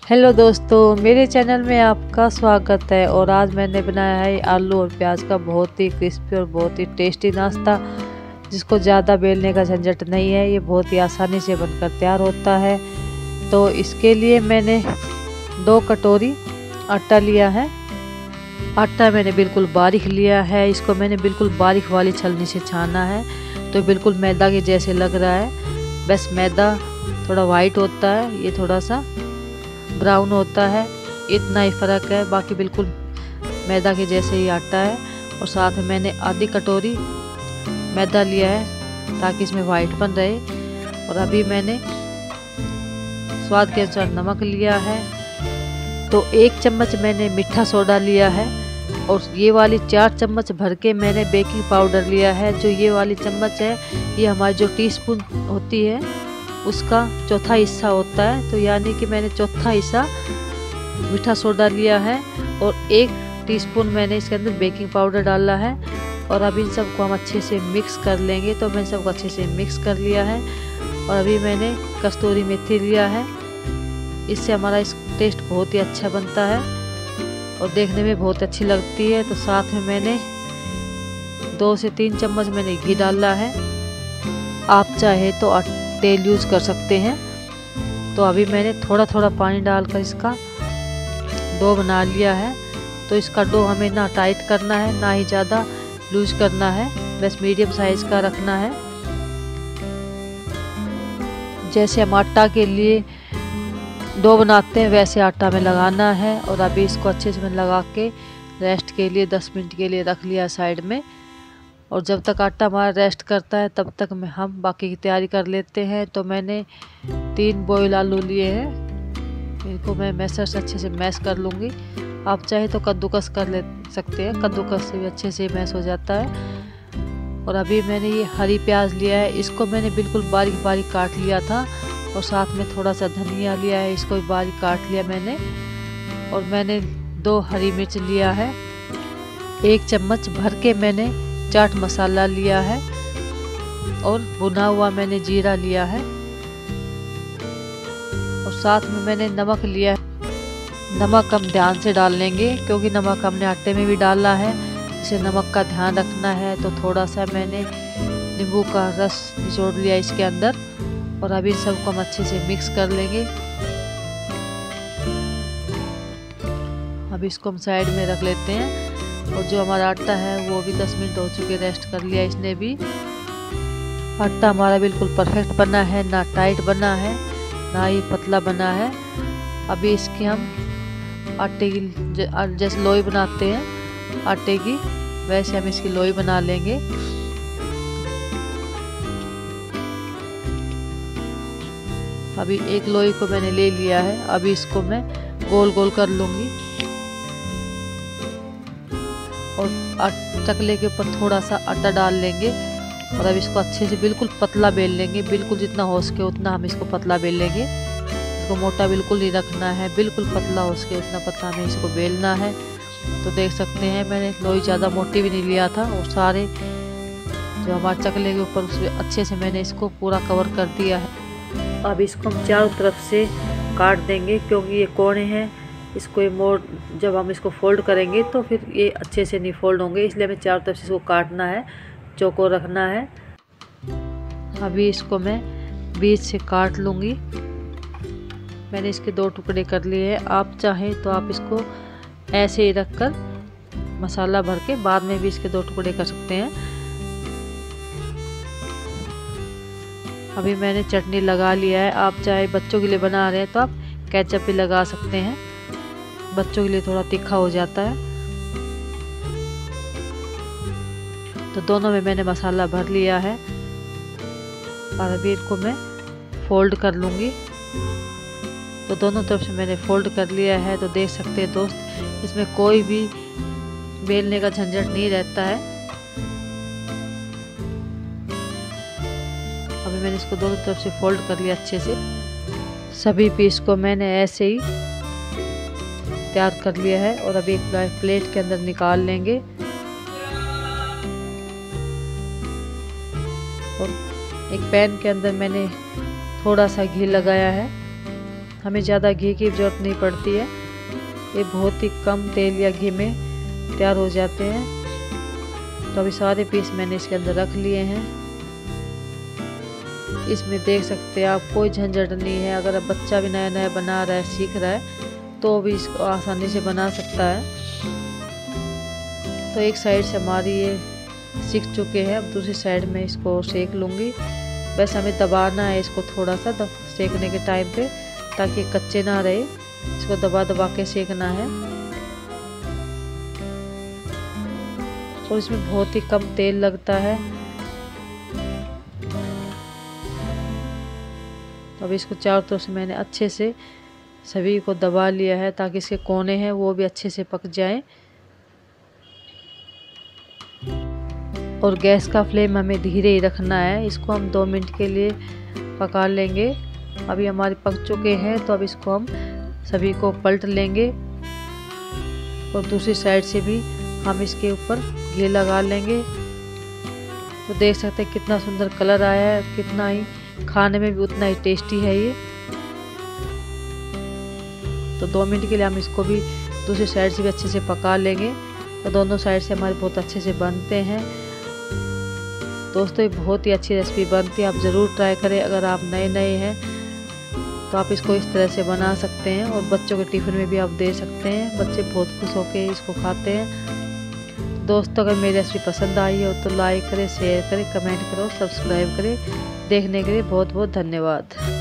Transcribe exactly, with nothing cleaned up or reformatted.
Hello दोस्तों, मेरे channel में आपका स्वागत है। और आज मैंने बनाया है आलू और प्याज का बहुत ही क्रिस्पी और बहुत ही टेस्टी नाश्ता, जिसको ज़्यादा बेलने का झंझट नहीं है। ये बहुत ही आसानी से बनकर तैयार होता है। तो इसके लिए मैंने दो कटोरी आटा लिया है। आटा मैंने बिल्कुल बारीक लिया है। इसको मैंने बिल्कुल बारीक वाली छलनी से छाना है, तो बिल्कुल मैदा के जैसे लग रहा है। बस मैदा थोड़ा वाइट होता है, ये थोड़ा सा ब्राउन होता है, इतना ही फ़र्क है। बाकी बिल्कुल मैदा के जैसे ही आटा है। और साथ में मैंने आधी कटोरी मैदा लिया है ताकि इसमें वाइटपन रहे। और अभी मैंने स्वाद के अनुसार नमक लिया है। तो एक चम्मच मैंने मीठा सोडा लिया है। और ये वाली चार चम्मच भर के मैंने बेकिंग पाउडर लिया है। जो ये वाली चम्मच है, ये हमारी जो टीस्पून होती है उसका चौथा हिस्सा होता है। तो यानी कि मैंने चौथा हिस्सा मीठा सोडा लिया है और एक टीस्पून मैंने इसके अंदर बेकिंग पाउडर डाला है। और अभी इन सबको हम अच्छे से मिक्स कर लेंगे। तो मैंने सबको अच्छे से मिक्स कर लिया है। और अभी मैंने कस्तूरी मेथी लिया है। इससे हमारा इस टेस्ट बहुत ही अच्छा बनता है और देखने में बहुत अच्छी लगती है। तो साथ में मैंने दो से तीन चम्मच मैंने घी डाला है। आप चाहे तो तेल यूज़ कर सकते हैं। तो अभी मैंने थोड़ा थोड़ा पानी डालकर इसका डो बना लिया है। तो इसका डो हमें ना टाइट करना है, ना ही ज़्यादा लूज करना है, बस मीडियम साइज़ का रखना है। जैसे हम आटा के लिए डो बनाते हैं वैसे आटा में लगाना है। और अभी इसको अच्छे से मैंने लगा के रेस्ट के लिए दस मिनट के लिए रख लिया साइड में। और जब तक आटा हमारा रेस्ट करता है तब तक में हम बाकी की तैयारी कर लेते हैं। तो मैंने तीन बॉयल आलू लिए हैं। इनको मैं मैशर से अच्छे से मैश कर लूँगी। आप चाहे तो कद्दूकस कर ले सकते हैं, कद्दूकस से भी अच्छे से मैश हो जाता है। और अभी मैंने ये हरी प्याज लिया है, इसको मैंने बिल्कुल बारीक बारीक काट लिया था। और साथ में थोड़ा सा धनिया लिया है, इसको भी बारीक काट लिया मैंने। और मैंने दो हरी मिर्च लिया है। एक चम्मच भर के मैंने चाट मसाला लिया है। और भुना हुआ मैंने जीरा लिया है। और साथ में मैंने नमक लिया है। नमक हम ध्यान से डाल लेंगे क्योंकि नमक हमने आटे में भी डाला है, इसे नमक का ध्यान रखना है। तो थोड़ा सा मैंने नींबू का रस निचोड़ लिया इसके अंदर। और अभी सबको हम अच्छे से मिक्स कर लेंगे। अभी इसको हम साइड में रख लेते हैं। और जो हमारा आटा है वो भी दस मिनट हो चुके, रेस्ट कर लिया इसने भी। आटा हमारा बिल्कुल परफेक्ट बना है, ना टाइट बना है ना ही पतला बना है। अभी इसकी हम आटे की जैसे लोई बनाते हैं आटे की, वैसे हम इसकी लोई बना लेंगे। अभी एक लोई को मैंने ले लिया है। अभी इसको मैं गोल गोल कर लूँगी। और चकले के ऊपर थोड़ा सा आटा डाल लेंगे। और अब इसको अच्छे से बिल्कुल पतला बेल लेंगे। बिल्कुल जितना हो सके उतना हम इसको पतला बेल लेंगे। इसको मोटा बिल्कुल नहीं रखना है, बिल्कुल पतला हो सके उतना पतला हमें इसको बेलना है। तो देख सकते हैं मैंने लोई ज़्यादा मोटी भी नहीं लिया था। और सारे जो हमारे चकले के ऊपर उसमें अच्छे से मैंने इसको पूरा कवर कर दिया है। अब इसको हम चारों तरफ से काट देंगे क्योंकि ये कोने हैं। इसको ये मोड़ जब हम इसको फोल्ड करेंगे तो फिर ये अच्छे से नहीं फोल्ड होंगे, इसलिए हमें चारों तरफ से इसको काटना है, चौकोर रखना है। अभी इसको मैं बीच से काट लूँगी। मैंने इसके दो टुकड़े कर लिए हैं। आप चाहें तो आप इसको ऐसे ही रखकर मसाला भर के बाद में भी इसके दो टुकड़े कर सकते हैं। अभी मैंने चटनी लगा लिया है। आप चाहे बच्चों के लिए बना रहे हैं तो आप केचप भी लगा सकते हैं, बच्चों के लिए थोड़ा तीखा हो जाता है। तो दोनों में मैंने मसाला भर लिया है। और अभी इनको मैं फोल्ड कर लूँगी। तो दोनों तरफ से मैंने फोल्ड कर लिया है। तो देख सकते हैं दोस्त, इसमें कोई भी बेलने का झंझट नहीं रहता है। अभी मैंने इसको दोनों तरफ से फोल्ड कर लिया अच्छे से। सभी पीस को मैंने ऐसे ही तैयार कर लिया है। और अभी एक प्लेट के अंदर निकाल लेंगे। और एक पैन के अंदर मैंने थोड़ा सा घी लगाया है। हमें ज़्यादा घी की ज़रूरत नहीं पड़ती है, ये बहुत ही कम तेल या घी में तैयार हो जाते हैं। तो अभी सारे पीस मैंने इसके अंदर रख लिए हैं। इसमें देख सकते हैं आप, कोई झंझट नहीं है। अगर अब बच्चा भी नया नया बना रहा है, सीख रहा है, तो भी इसको आसानी से बना सकता है। तो एक साइड से हमारी ये सीख चुके हैं, अब दूसरी साइड में इसको सेक लूँगी। बस हमें दबाना है इसको थोड़ा सा सेकने के टाइम पे, ताकि कच्चे ना रहे। इसको दबा दबा के सेकना है। और इसमें बहुत ही कम तेल लगता है। अब इसको चारों तरफ से मैंने अच्छे से सभी को दबा लिया है, ताकि इसके कोने हैं वो भी अच्छे से पक जाएं। और गैस का फ्लेम हमें धीरे ही रखना है। इसको हम दो मिनट के लिए पका लेंगे। अभी हमारे पक चुके हैं, तो अब इसको हम सभी को पलट लेंगे। और दूसरी साइड से भी हम इसके ऊपर घी लगा लेंगे। तो देख सकते हैं कितना सुंदर कलर आया है, कितना ही खाने में भी उतना ही टेस्टी है ये। तो दो मिनट के लिए हम इसको भी दूसरी साइड से भी अच्छे से पका लेंगे। तो दोनों साइड से हमारे बहुत अच्छे से बनते हैं। दोस्तों, ये बहुत ही अच्छी रेसिपी बनती है, आप ज़रूर ट्राई करें। अगर आप नए नए हैं तो आप इसको इस तरह से बना सकते हैं, और बच्चों के टिफ़िन में भी आप दे सकते हैं। बच्चे बहुत खुश होकर इसको खाते हैं। दोस्तों, अगर मेरी रेसिपी पसंद आई हो तो लाइक करें, शेयर करें, कमेंट करो, सब्सक्राइब करें। देखने के लिए बहुत बहुत धन्यवाद।